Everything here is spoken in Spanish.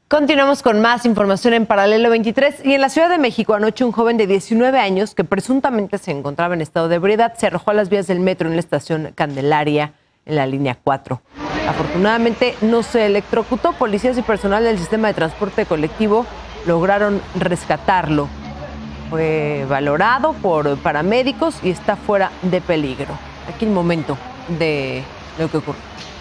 Continuamos con más información en Paralelo 23. Y en la Ciudad de México, anoche un joven de 19 años que presuntamente se encontraba en estado de ebriedad se arrojó a las vías del metro en la estación Candelaria, en la línea 4. Afortunadamente no se electrocutó. Policías y personal del sistema de transporte colectivo lograron rescatarlo. Fue valorado por paramédicos y está fuera de peligro. Aquí el momento de lo que ocurrió.